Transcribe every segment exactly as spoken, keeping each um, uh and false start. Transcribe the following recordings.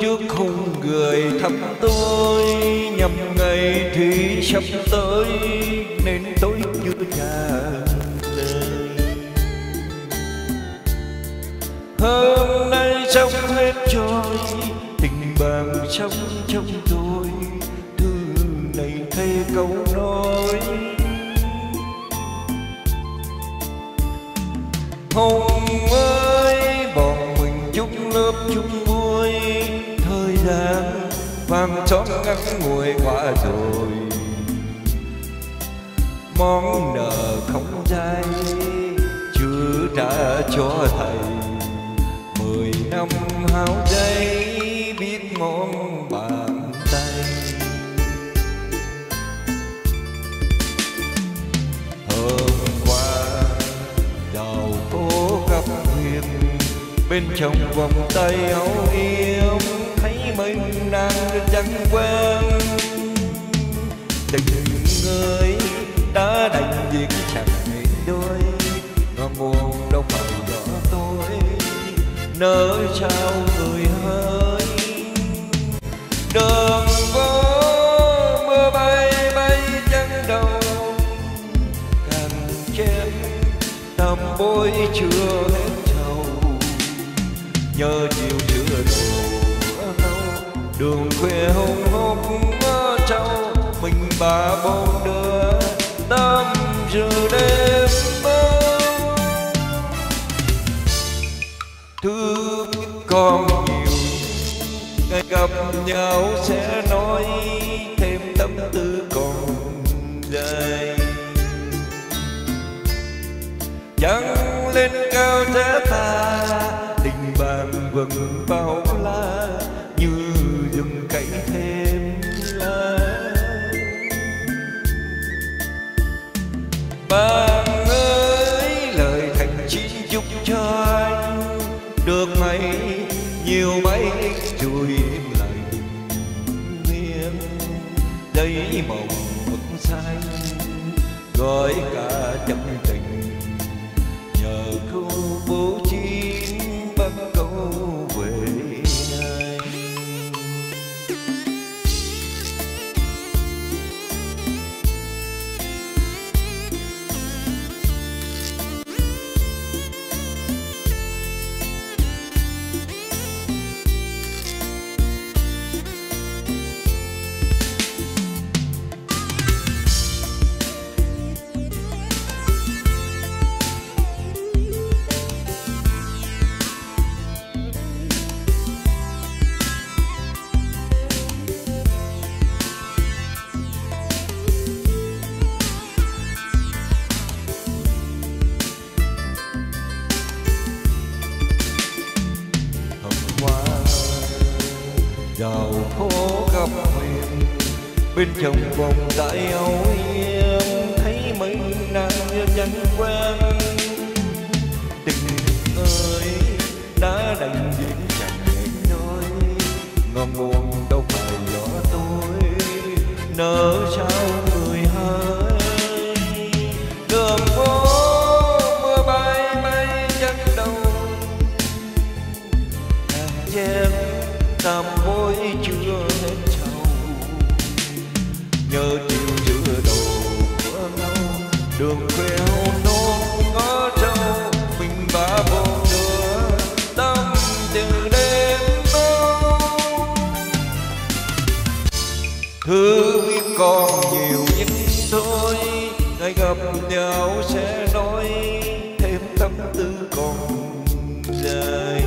trước khung người thăm tôi, nhằm ngày thì sắp tới nên tôi chưa trả lời. Hôm nay sống hết trôi, tình bạn sống trong tôi, thư này thay câu nói. Hồng ơi, bọn mình chung lớp chung vui, thời gian vàng chót ngắn ngồi qua rồi. Món nợ không dai chưa trả cho thầy, mười năm háo giấy biết món bàn tay. Hôm qua đầu phố gặp Huyền, bên trong vòng tay áo yếm thấy mình đang chẳng quen. Tình người đã đành việc chẳng nên đôi, và buồn đâu phải do tôi nỡ trao người hơi. Đường phố mưa bay bay chân đầu, càng chém tầm bôi chưa hết trầu. Nhớ chiều chưa đổ đâu, đường khuya hôn hút ngỡ trâu, mình bà bốn đứa tâm sự đêm mơ. Thương còn nhiều, ngày gặp nhau sẽ nói thêm tâm tư còn dài. Chẳng lên cao thế ta, tình bạn vẫn bao la như rừng cày thêm lá. Bạn ơi, lời thành chỉ giúp cho anh được mấy nhiều mấy rồi im lặng miên. Giấy mộng mực xanh gói cả chân tình, nhờ câu bố trí bắt câu về anh. Dạo phố gặp Huyền, bên trong vòng tay áo yếm thấy mình đang như chẳng quen. Tình ơi đã đành diễn chẳng nên nói, ngon buồn đâu phải do tôi nỡ trao người hơi. Đường phố mưa bay bay chân đầu, hàng chém tạm bôi chưa hết trầu. Nhớ chiều giữa đầu nâu, đường khuya hôn nôn ngõ trâu, mình ba bốn đứa tâm từ đêm mơ. Thứ biết còn nhiều nhưng thôi, ngày gặp nhau sẽ nói thêm tâm tư còn dài.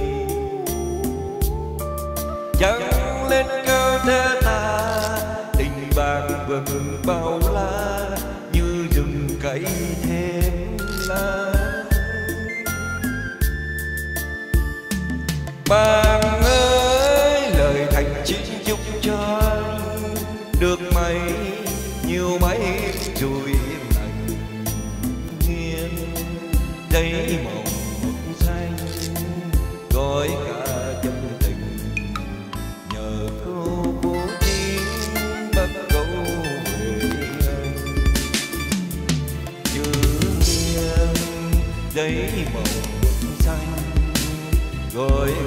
Chẳng lên cao thế ta, tình bạn vẫn bao la như rừng cày thêm lá. Bạn ơi, lời thành chỉ giúp cho anh được mấy nhiều mấy rồi im lặng nghiêng. Giấy mộng mực xanh gói cả chân tình, nhờ câu bố trí bắt câu về anh. Chữ nghiêng giấy mộng xanh gói